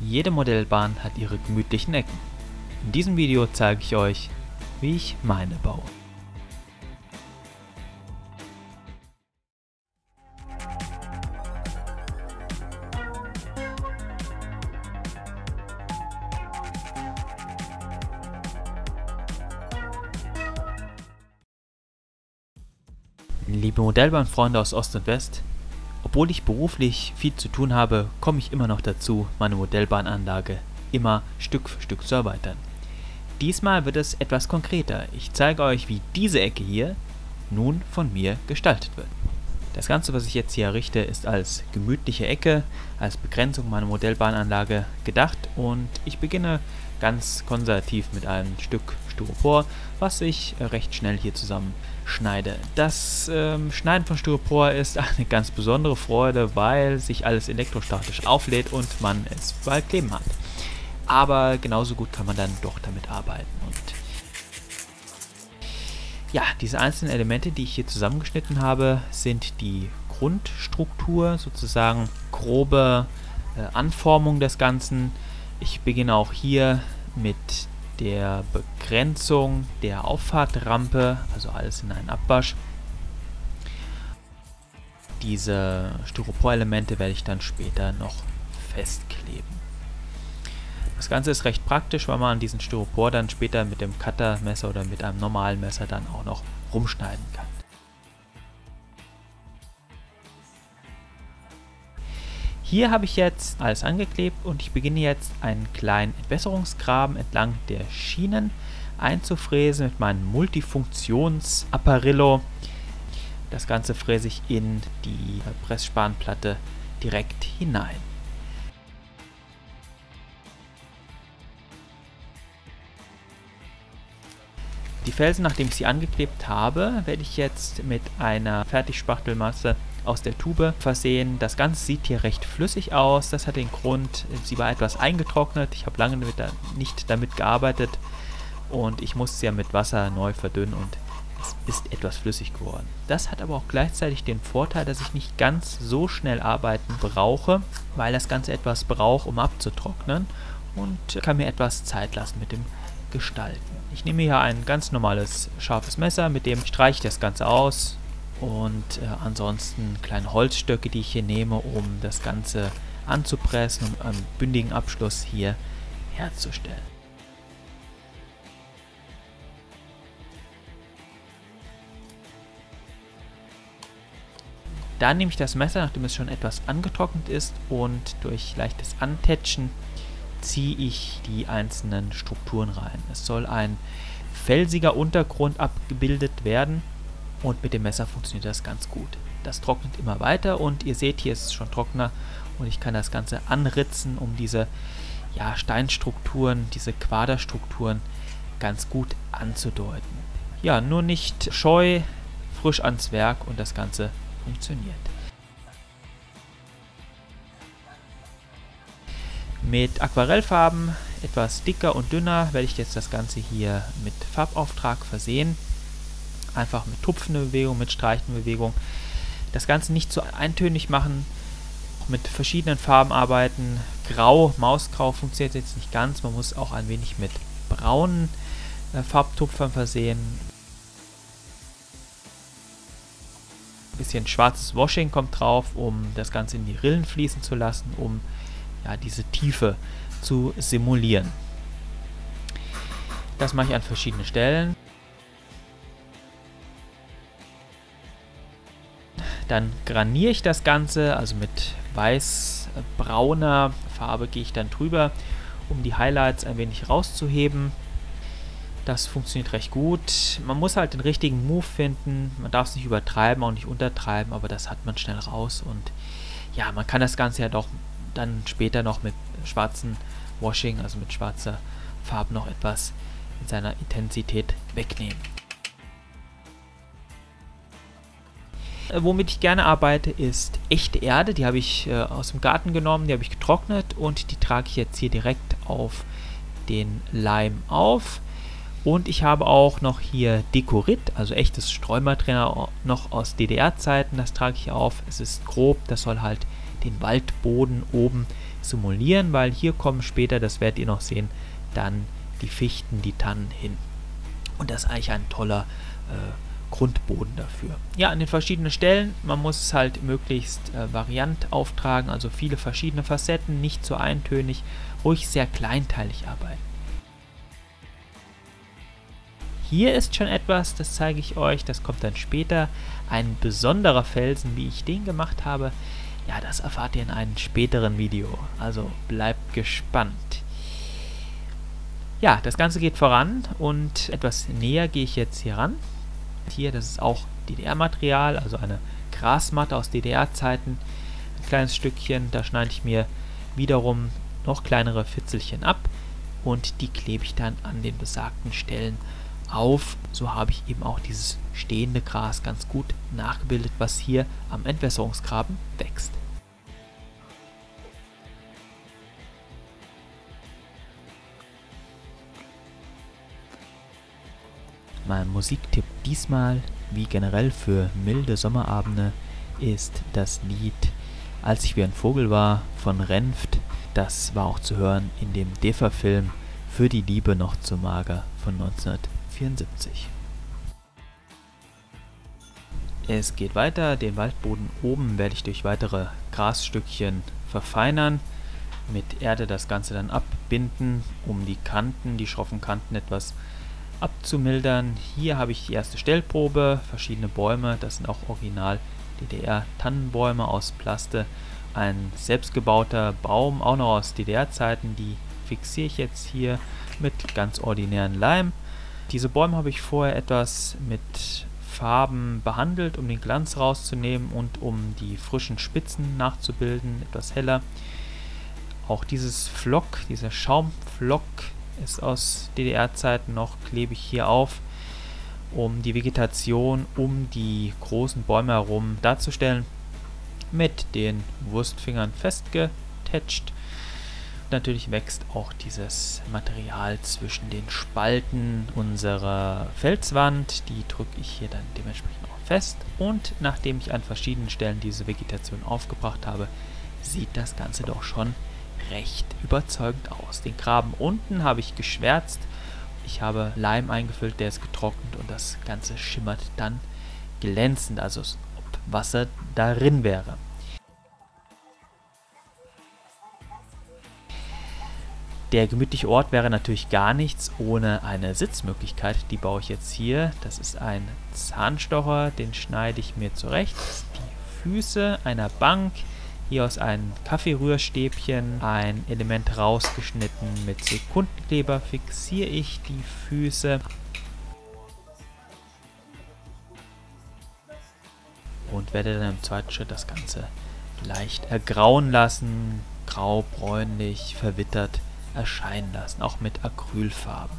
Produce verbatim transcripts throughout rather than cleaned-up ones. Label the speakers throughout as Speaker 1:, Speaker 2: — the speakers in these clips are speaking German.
Speaker 1: Jede Modellbahn hat ihre gemütlichen Ecken. In diesem Video zeige ich euch, wie ich meine baue. Liebe Modellbahnfreunde aus Ost und West, obwohl ich beruflich viel zu tun habe, komme ich immer noch dazu, meine Modellbahnanlage immer Stück für Stück zu erweitern. Diesmal wird es etwas konkreter. Ich zeige euch, wie diese Ecke hier nun von mir gestaltet wird. Das Ganze, was ich jetzt hier errichte, ist als gemütliche Ecke, als Begrenzung meiner Modellbahnanlage gedacht und ich beginne ganz konservativ mit einem Stück Styropor, was ich recht schnell hier zusammen schneide. Das ähm, Schneiden von Styropor ist eine ganz besondere Freude, weil sich alles elektrostatisch auflädt und man es bald kleben hat. Aber genauso gut kann man dann doch damit arbeiten. Und ja, diese einzelnen Elemente, die ich hier zusammengeschnitten habe, sind die Grundstruktur, sozusagen grobe äh, Anformung des Ganzen. Ich beginne auch hier mit der Begrenzung der Auffahrtrampe, also alles in einen Abwasch. Diese Styropor-Elemente werde ich dann später noch festkleben. Das Ganze ist recht praktisch, weil man an diesen Styropor dann später mit dem Cuttermesser oder mit einem normalen Messer dann auch noch rumschneiden kann. Hier habe ich jetzt alles angeklebt und ich beginne jetzt einen kleinen Entwässerungsgraben entlang der Schienen einzufräsen mit meinem Multifunktions-Apparillo. Das Ganze fräse ich in die Pressspanplatte direkt hinein. Die Felsen, nachdem ich sie angeklebt habe, werde ich jetzt mit einer Fertigspachtelmasse aus der Tube versehen. Das Ganze sieht hier recht flüssig aus. Das hat den Grund, sie war etwas eingetrocknet. Ich habe lange damit, nicht damit gearbeitet und ich musste sie ja mit Wasser neu verdünnen und es ist etwas flüssig geworden. Das hat aber auch gleichzeitig den Vorteil, dass ich nicht ganz so schnell arbeiten brauche, weil das Ganze etwas braucht, um abzutrocknen und kann mir etwas Zeit lassen mit dem Gestalten. Ich nehme hier ein ganz normales scharfes Messer, mit dem streiche ich das Ganze aus. Und äh, ansonsten kleine Holzstöcke, die ich hier nehme, um das Ganze anzupressen, um einen bündigen Abschluss hier herzustellen. Dann nehme ich das Messer, nachdem es schon etwas angetrocknet ist, und durch leichtes Antätschen ziehe ich die einzelnen Strukturen rein. Es soll ein felsiger Untergrund abgebildet werden. Und mit dem Messer funktioniert das ganz gut. Das trocknet immer weiter und ihr seht, hier ist es schon trockener und ich kann das Ganze anritzen, um diese ja, Steinstrukturen, diese Quaderstrukturen ganz gut anzudeuten. Ja, nur nicht scheu, frisch ans Werk und das Ganze funktioniert. Mit Aquarellfarben, etwas dicker und dünner, werde ich jetzt das Ganze hier mit Farbauftrag versehen. Einfach mit tupfender Bewegung, mit streichender Bewegung. Das Ganze nicht so eintönig machen, mit verschiedenen Farben arbeiten. Grau, Mausgrau funktioniert jetzt nicht ganz, man muss auch ein wenig mit braunen äh, Farbtupfern versehen. Ein bisschen schwarzes Washing kommt drauf, um das Ganze in die Rillen fließen zu lassen, um ja, diese Tiefe zu simulieren. Das mache ich an verschiedenen Stellen. Dann graniere ich das Ganze, also mit weiß-brauner Farbe gehe ich dann drüber, um die Highlights ein wenig rauszuheben. Das funktioniert recht gut. Man muss halt den richtigen Move finden. Man darf es nicht übertreiben, auch nicht untertreiben, aber das hat man schnell raus. Und ja, man kann das Ganze ja doch dann später noch mit schwarzem Washing, also mit schwarzer Farbe, noch etwas in seiner Intensität wegnehmen. Womit ich gerne arbeite, ist echte Erde. Die habe ich äh, aus dem Garten genommen, die habe ich getrocknet und die trage ich jetzt hier direkt auf den Leim auf. Und ich habe auch noch hier Dekorit, also echtes Streumaterial noch aus D D R-Zeiten, das trage ich auf. Es ist grob, das soll halt den Waldboden oben simulieren, weil hier kommen später, das werdet ihr noch sehen, dann die Fichten, die Tannen hin. Und das ist eigentlich ein toller äh, Grundboden dafür. Ja, an den verschiedenen Stellen, man muss es halt möglichst äh, variant auftragen, also viele verschiedene Facetten, nicht so eintönig, ruhig sehr kleinteilig arbeiten. Hier ist schon etwas, das zeige ich euch, das kommt dann später, ein besonderer Felsen, wie ich den gemacht habe. Ja, das erfahrt ihr in einem späteren Video, also bleibt gespannt. Ja, das Ganze geht voran und etwas näher gehe ich jetzt hier ran. Hier, das ist auch D D R-Material, also eine Grasmatte aus D D R-Zeiten. Ein kleines Stückchen, da schneide ich mir wiederum noch kleinere Fitzelchen ab und die klebe ich dann an den besagten Stellen auf. So habe ich eben auch dieses stehende Gras ganz gut nachgebildet, was hier am Entwässerungsgraben wächst. Mein Musiktipp diesmal, wie generell für milde Sommerabende, ist das Lied Als ich wie ein Vogel war von Renft. Das war auch zu hören in dem D E F A-Film Für die Liebe noch zu mager von neunzehnhundertvierundsiebzig. Es geht weiter, den Waldboden oben werde ich durch weitere Grasstückchen verfeinern, mit Erde das Ganze dann abbinden, um die Kanten, die schroffen Kanten etwas abzumildern. Hier habe ich die erste Stellprobe, verschiedene Bäume, das sind auch original D D R-Tannenbäume aus Plaste. Ein selbstgebauter Baum, auch noch aus D D R-Zeiten, die fixiere ich jetzt hier mit ganz ordinären Leim. Diese Bäume habe ich vorher etwas mit Farben behandelt, um den Glanz rauszunehmen und um die frischen Spitzen nachzubilden, etwas heller. Auch dieses Flock, dieser Schaumflock ist aus D D R-Zeiten noch, klebe ich hier auf, um die Vegetation um die großen Bäume herum darzustellen, mit den Wurstfingern festgetätscht. Natürlich wächst auch dieses Material zwischen den Spalten unserer Felswand, die drücke ich hier dann dementsprechend auch fest, und nachdem ich an verschiedenen Stellen diese Vegetation aufgebracht habe, sieht das Ganze doch schon recht überzeugend aus. Den Graben unten habe ich geschwärzt, ich habe Leim eingefüllt, der ist getrocknet und das Ganze schimmert dann glänzend, also als ob Wasser darin wäre. Der gemütliche Ort wäre natürlich gar nichts ohne eine Sitzmöglichkeit, die baue ich jetzt hier. Das ist ein Zahnstocher, den schneide ich mir zurecht. Die Füße einer Bank, hier aus einem Kaffeerührstäbchen ein Element rausgeschnitten, mit Sekundenkleber fixiere ich die Füße und werde dann im zweiten Schritt das Ganze leicht ergrauen lassen, grau, bräunlich, verwittert erscheinen lassen, auch mit Acrylfarben.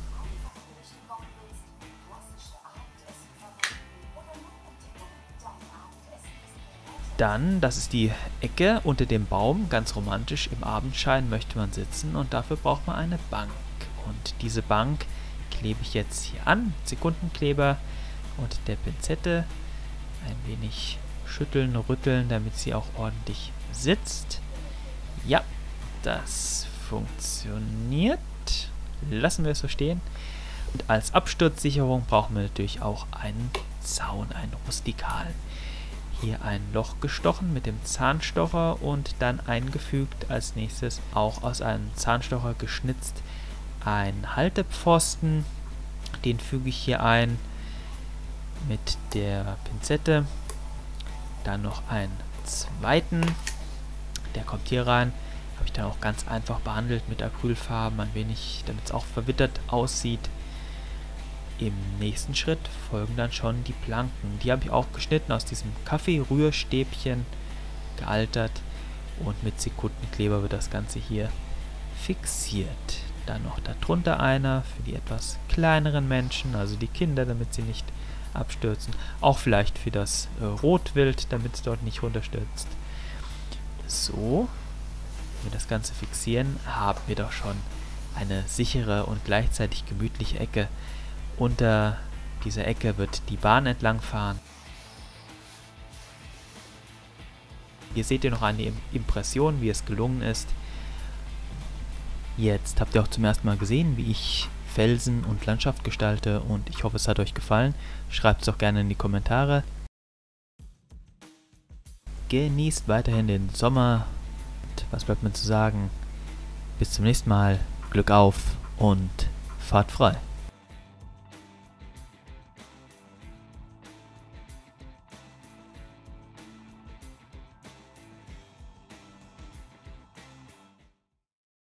Speaker 1: Dann, das ist die Ecke unter dem Baum, ganz romantisch, im Abendschein möchte man sitzen und dafür braucht man eine Bank. Und diese Bank klebe ich jetzt hier an, Sekundenkleber und der Pinzette ein wenig schütteln, rütteln, damit sie auch ordentlich sitzt. Ja, das funktioniert. Lassen wir es so stehen. Und als Absturzsicherung brauchen wir natürlich auch einen Zaun, einen rustikalen. Hier ein Loch gestochen mit dem Zahnstocher und dann eingefügt als nächstes auch aus einem Zahnstocher geschnitzt ein Haltepfosten. Den füge ich hier ein mit der Pinzette. Dann noch einen zweiten, der kommt hier rein. Habe ich dann auch ganz einfach behandelt mit Acrylfarben, ein wenig, damit es auch verwittert aussieht. Im nächsten Schritt folgen dann schon die Planken. Die habe ich auch geschnitten aus diesem Kaffeerührstäbchen, gealtert, und mit Sekundenkleber wird das Ganze hier fixiert. Dann noch darunter einer für die etwas kleineren Menschen, also die Kinder, damit sie nicht abstürzen. Auch vielleicht für das äh, Rotwild, damit es dort nicht runterstürzt. So. Wenn wir das Ganze fixieren, haben wir doch schon eine sichere und gleichzeitig gemütliche Ecke. Unter dieser Ecke wird die Bahn entlang fahren. Hier seht ihr noch eine Impression, wie es gelungen ist. Jetzt habt ihr auch zum ersten Mal gesehen, wie ich Felsen und Landschaft gestalte, und ich hoffe, es hat euch gefallen. Schreibt es auch gerne in die Kommentare. Genießt weiterhin den Sommer. Und was bleibt mir zu sagen? Bis zum nächsten Mal. Glück auf und fahrt frei.